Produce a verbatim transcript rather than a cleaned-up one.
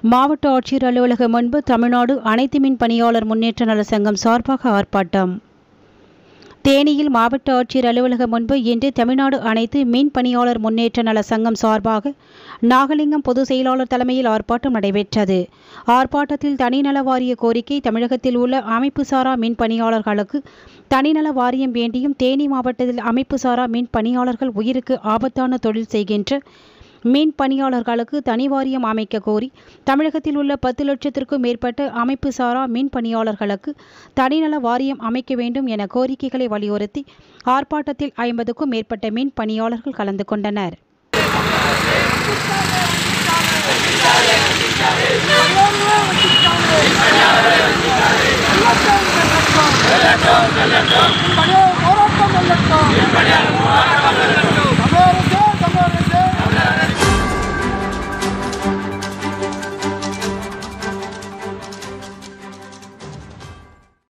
மாவட்ட ஆட்சியர் அலுவலகம் முன்பு தமிழ்நாடு அனைத்து மின் பணியாளர் முன்னேற்ற நல சங்கம் சார்பாக ஆர்ப்பாட்டம். தேனியில் மாவட்ட ஆட்சியர் அலுவலகம் முன்பு இன்று தமிழ்நாடு அனைத்து மின் பணியாளர் முன்னேற்ற நல சங்கம் சார்பாக நாகலிங்கம் பொதுச் செயலாளர் தலைமையில் ஆர்ப்பாட்டம் நடைபெற்றது. ஆர்ப்பாட்டத்தில் தனிநல வாரிய கோரிக்கை, தமிழகத்தில் உள்ள அமைப்பு சாரா மின் பணியாளர்களுக்கு தனிநல வாரியம் வேண்டியும், தேனி மாவட்டத்தில் அமைப்பு சாரா மின் பணியாளர்கள் உயிருக்கு ஆபத்தான தொழில் செய்கின்ற மின் பணியாளர்களுக்கு தனி வாரியம் அமைக்க கோரி, தமிழகத்தில் உள்ள பத்து லட்சத்திற்கும் மேற்பட்ட அமைப்பு சாரா மின் பணியாளர்களுக்கு தனிநல வாரியம் அமைக்க வேண்டும் என கோரிக்கைகளை வலியுறுத்தி ஆர்ப்பாட்டத்தில் ஐம்பதுக்கும் மேற்பட்ட மின் பணியாளர்கள் கலந்து கொண்டனர்.